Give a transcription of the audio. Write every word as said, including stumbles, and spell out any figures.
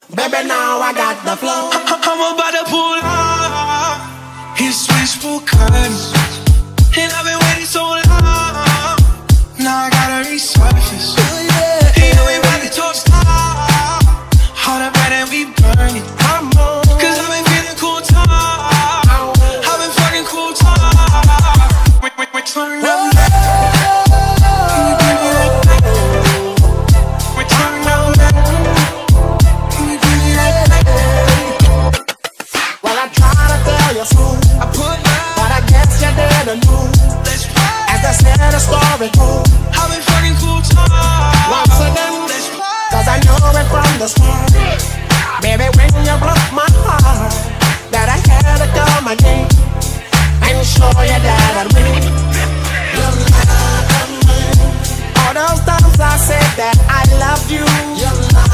Baby, now I got the flow. I'm about to pull up. His wishful curtains, and I've been waiting so long. Now I gotta resurface. Oh, yeah. You know we about to talk stop. All the bright and we burn it. Come on. Cause I've been feeling cool talk. I've been fucking cool talk. We, we, we turn up. I put love, but I guess you didn't know. As the sad story goes, I've been fucking cool talk. once again, cause I know it from the start. Baby, when you broke my heart, that I had to come again and show you that I mean you love me. All those times I said that I loved you, you love